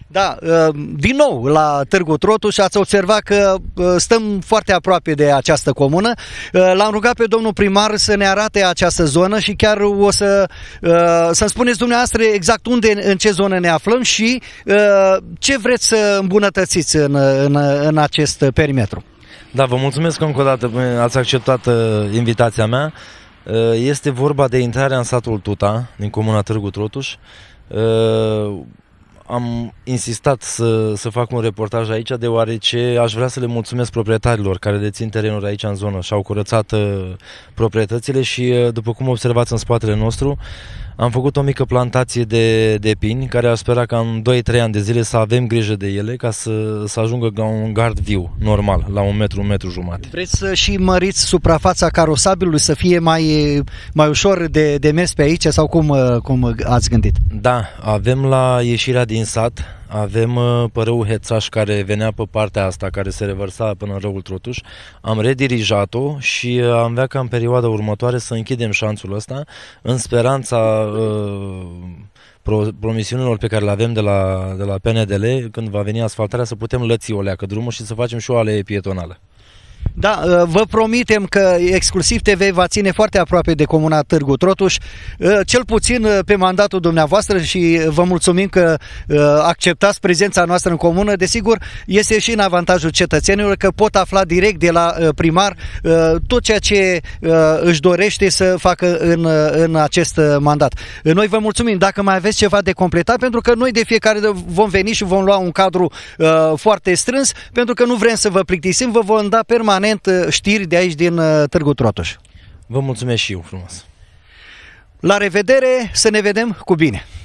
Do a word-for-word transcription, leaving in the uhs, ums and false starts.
Da, din nou la Târgu Trotuș ați observat că stăm foarte aproape de această comună. L-am rugat pe domnul primar să ne arate această zonă și chiar o să să-mi spuneți dumneavoastră exact unde, în ce zonă ne aflăm și ce vreți să îmbunătățiți în, în, în acest perimetru. Da, vă mulțumesc încă o dată că ați acceptat invitația mea. Este vorba de intrarea în satul Tuta, din comuna Târgu Trotuș. Am insistat să, să fac un reportaj aici deoarece aș vrea să le mulțumesc proprietarilor care dețin terenuri aici în zonă și au curățat uh, proprietățile și uh, după cum observați în spatele nostru am făcut o mică plantație de, de pini care aș spera ca în doi trei ani de zile să avem grijă de ele ca să, să ajungă la un gard viu, normal, la un metru, un metru jumate. Vreți să și măriți suprafața carosabilului să fie mai, mai ușor de, de mers pe aici sau cum, cum ați gândit? Da, avem la ieșirea din sat, avem uh, părâul Hețaș care venea pe partea asta, care se revărsa până în râul Trotuș. Am redirijat-o și uh, am vrea ca în perioada următoare să închidem șanțul ăsta în speranța uh, pro, promisiunilor pe care le avem de la, de la P N D L, când va veni asfaltarea, să putem lăți o leacă drumul și să facem și o alee pietonală. Da, vă promitem că Exclusiv T V va ține foarte aproape de comuna Târgu Trotuș, cel puțin pe mandatul dumneavoastră și vă mulțumim că acceptați prezența noastră în comună. Desigur, este și în avantajul cetățenilor că pot afla direct de la primar tot ceea ce își dorește să facă în, în acest mandat. Noi vă mulțumim. Dacă mai aveți ceva de completat, pentru că noi de fiecare vom veni și vom lua un cadru foarte strâns, pentru că nu vrem să vă plictisim, vă vom da permanent știri de aici din Târgu Trotuș. Vă mulțumesc și eu frumos. La revedere, să ne vedem cu bine!